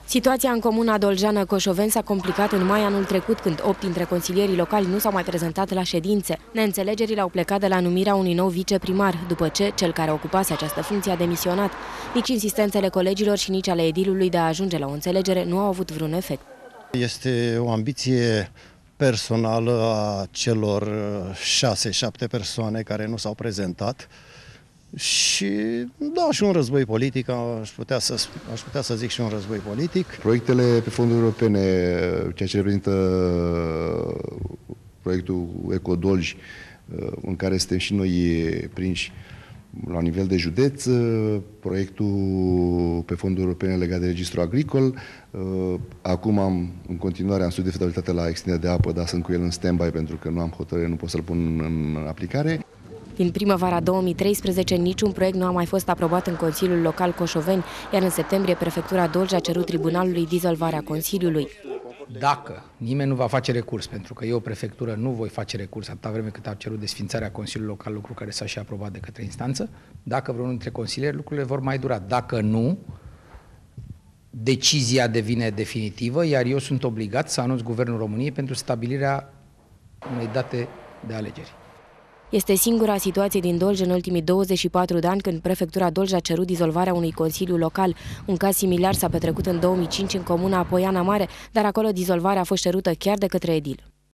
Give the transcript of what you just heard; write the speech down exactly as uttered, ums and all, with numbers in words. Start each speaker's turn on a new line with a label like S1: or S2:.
S1: Situația în comuna Doljeană Coșoveni s-a complicat în mai anul trecut, când opt dintre consilierii locali nu s-au mai prezentat la ședințe. Neînțelegerile au plecat de la numirea unui nou viceprimar, după ce cel care ocupase această funcție a demisionat. Nici insistențele colegilor și nici ale edilului de a ajunge la o înțelegere nu au avut vreun efect.
S2: Este o ambiție personală a celor șase-șapte persoane care nu s-au prezentat. Și da, și un război politic, aș putea, să, aș putea să zic și un război politic.
S3: Proiectele pe fonduri europene, ceea ce reprezintă proiectul Ecodolj, în care suntem și noi prinși la nivel de județ, proiectul pe fonduri europene legat de registrul agricol. Acum am, în continuare, am studiu de fezabilitate la extinderea de apă, dar sunt cu el în stand-by pentru că nu am hotărâre, nu pot să-l pun în aplicare.
S1: Din primăvara două mii treisprezece, niciun proiect nu a mai fost aprobat în Consiliul Local Coșoveni, iar în septembrie prefectura Dolj a cerut tribunalului dizolvarea Consiliului.
S4: Dacă nimeni nu va face recurs, pentru că eu, prefectură, nu voi face recurs atâta vreme cât a cerut desfințarea Consiliului Local, lucru care s-a și aprobat de către instanță, dacă vreunul dintre consilieri, lucrurile vor mai dura. Dacă nu, decizia devine definitivă, iar eu sunt obligat să anunț Guvernul României pentru stabilirea unei date de alegeri.
S1: Este singura situație din Dolj în ultimii douăzeci și patru de ani când prefectura Dolj a cerut dizolvarea unui consiliu local. Un caz similar s-a petrecut în două mii cinci în comuna Poiana Mare, dar acolo dizolvarea a fost cerută chiar de către edil.